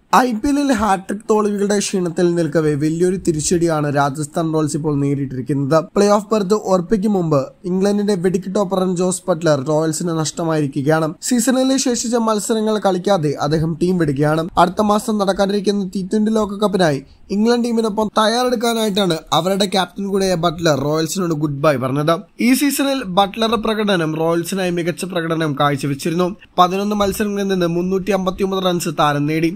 IPL hat trick തോൽവികളുടെ ക്ഷീണത്തിൽ നിൽക്കവേ വലിയൊരു തിരിച്ചടിയാണ് Rajasthan Royals ഇപ്പോൾ നേരിട്ടിരിക്കുന്നത്. പ്ലേ ഓഫ് ബർത്ത് ഉറപ്പിക്കും മുമ്പ് ഇംഗ്ലണ്ടിന്റെ വെടിക്ക് ടോപ്പറൻ ജോസ് ബട്ട്ലർ റോയൽസിന് നഷ്ടമായിരിക്കുകയാണ്. സീസണിലെ ശേഷിച്ച മത്സരങ്ങൾ കളിക്കാതെ അദ്ദേഹം ടീം വിടുകയാണ്. അടുത്ത മാസം നടക്കാനിരിക്കുന്ന T20 ലോകകപ്പിനായി ഇംഗ്ലണ്ട് ടീമിനൊപ്പം തയ്യാറെടുക്കാനായിട്ടാണ് അവരുടെ ക്യാപ്റ്റൻ കൂടിയായ ബട്ട്ലർ റോയൽസിനോട് ഗുഡ് ബൈ പറഞ്ഞത്. ഈ സീസണിൽ ബട്ട്ലറുടെ പ്രകടനം റോയൽസിനായി മികച്ച പ്രകടനം കാഴ്ചവെച്ചിരുന്നു. 11 മത്സരങ്ങളിൽ നിന്ന് 359 റൺസ് താരം നേടി.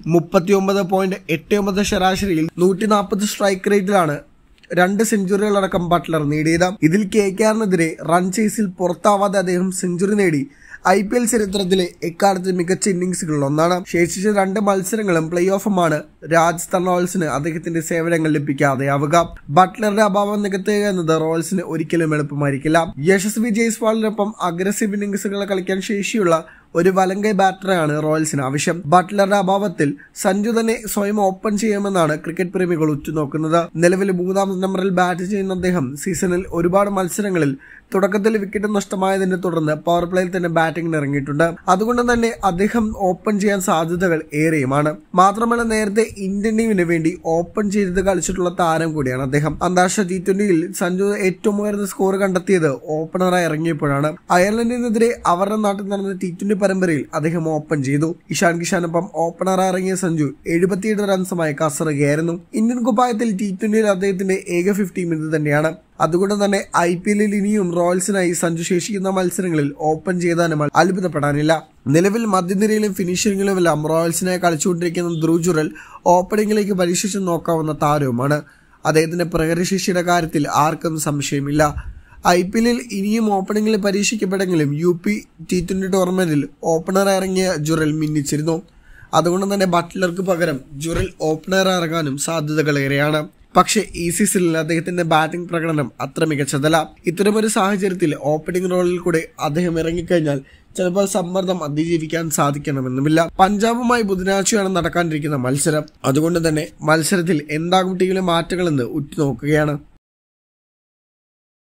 39.89 ശരാശരിയിൽ 140 സ്ട്രൈക്ക് റേറ്റിലാണ് 2 സെഞ്ചുറികളടക്കം ബട്ട്ലർ നേടിയത്. ഇതിൽ KKRനെതിരെ റൺ ചേസിൽ പുറത്താവാതെ അദ്ദേഹം സെഞ്ചുറി നേടി IPL ചരിത്രത്തിലെ എക്കാലത്ത് മികച്ച ഇന്നിംഗ്സുകളിൽ ഒന്നാണ്. ശേഷിച്ച 2 മത്സരങ്ങളും പ്ലേ ഓഫുമാണ് രാജസ്ഥാൻ റോയൽസിന് അദ്ദേഹത്തിന്റെ സേവനങ്ങൾ ലഭിക്കാതെയാവുക. ബട്ട്ലറുടെ അഭാവം നികത്തുക എന്നത് റോയൽസിന് ഒരിക്കലും എളുപ്പമായിരിക്കില്ല. യശസ്വി ജയ്സ്വാളിനൊപ്പം അഗ്രസീവ് ഇന്നിംഗ്സുകൾ കളിക്കാൻ ശേഷിയുള്ള ഒരു വലങ്കൈ ബാറ്ററാണ് റോയൽസിന് ആവശ്യം. ബട്ട്ലറുടെ അഭാവത്തിൽ സഞ്ജു തന്നെ സ്വയം ഓപ്പൺ ചെയ്യുമെന്നാണ് ക്രിക്കറ്റ് പ്രേമികൾ ഉറ്റുനോക്കുന്നത്. നിലവിൽ 3-ാം നമ്പറിൽ ബാറ്റ് ചെയ്യുന്ന അദ്ദേഹം സീസണിൽ ഒരുപാട് മത്സരങ്ങളിൽ തുടക്കത്തിൽ വിക്കറ്റ് നഷ്ടമായതിനെ തുടർന്ന് പവർ പ്ലേയിൽ തന്നെ ബാറ്റിംഗിന് ഇറങ്ങിയിട്ടുണ്ട്. അതുകൊണ്ട് തന്നെ അദ്ദേഹം ഓപ്പൺ ചെയ്യാൻ സാധ്യതകൾ ഏറെയുമാണ്. മാത്രമല്ല, നേരത്തെ ഇന്ത്യൻ ടീമിന് വേണ്ടി ഓപ്പൺ ചെയ്ത് കളിച്ചിട്ടുള്ള താരം കൂടിയാണ് അദ്ദേഹം. അന്താരാഷ്ട്ര T20യിൽ സഞ്ജു ഏറ്റവും ഉയർന്ന സ്കോർ കണ്ടെത്തിയത് ഓപ്പണറായി ഇറങ്ങിയപ്പോഴാണ്. അയർലൻഡിനെതിരെ അവരുടെ നാട്ടിൽ നടന്ന T20 പരമ്പരയിൽ അദ്ദേഹം ഓപ്പൺ ചെയ്തു. ഇഷാൻ കിഷാനൊപ്പം ഓപ്പണറായി ഇറങ്ങിയ സഞ്ജു 77 റൺസുമായി കസറുകയായിരുന്നു. ഇന്ത്യൻ കുപ്പായത്തിൽ T20യിൽ അദ്ദേഹത്തിന്റെ ഏക 50 ഇത് തന്നെയാണ്. അതുകൊണ്ട് തന്നെ IPLൽ ഇനിയും റോയൽസിനായി സഞ്ജു ശേഷിക്കുന്ന മത്സരങ്ങളിൽ ഓപ്പൺ ചെയ്താലും അത്ഭുതപ്പെടാനില്ല. നിലവിൽ മധ്യനിരയിലും ഫിനിഷിംഗിലുമെല്ലാം റോയൽസിനായി കളിച്ചുകൊണ്ടിരിക്കുന്ന ധ്രുവ് ജുറൽ ഓപ്പണിംഗിലേക്ക് പരീക്ഷിച്ച് നോക്കാവുന്ന താരവുമാണ്. അദ്ദേഹത്തിന്റെ പ്രകടനശേഷിയുടെ കാര്യത്തിൽ ആർക്കും സംശയമില്ല. IPLൽ ഇനിയും ഓപ്പണിംഗിൽ പരീക്ഷിക്കപ്പെടുമെങ്കിലും UP T20 ടൂർണമെന്റിൽ ഓപ്പണർ ഇറങ്ങിയ ജുറൽ മിന്നിച്ചിരുന്നു. അതുകൊണ്ട് തന്നെ ബട്ട്ലർക്ക് പകരം ജുറൽ ഓപ്പണർ ഇറങ്ങാനും സാധ്യതകളേറെയാണ്. പക്ഷേ ഈ സീസണിൽ അദ്ദേഹത്തിന്റെ ബാറ്റിംഗ് പ്രകടനം അത്ര മികച്ചതല്ല. ഇത്തരമൊരു സാഹചര്യത്തിൽ ഓപ്പണിംഗ് റോളിൽ കൂടെ അദ്ദേഹം ഇറങ്ങിക്കഴിഞ്ഞാൽ ചിലപ്പോൾ സമ്മർദ്ദം അതിജീവിക്കാൻ സാധിക്കണമെന്നുമില്ല. പഞ്ചാബുമായി ബുധനാഴ്ചയാണ് നടക്കാനിരിക്കുന്ന മത്സരം. അതുകൊണ്ട് തന്നെ മത്സരത്തിൽ എന്താകും ടീമിലെ മാറ്റങ്ങളെന്ന് ഉറ്റുനോക്കുകയാണ്.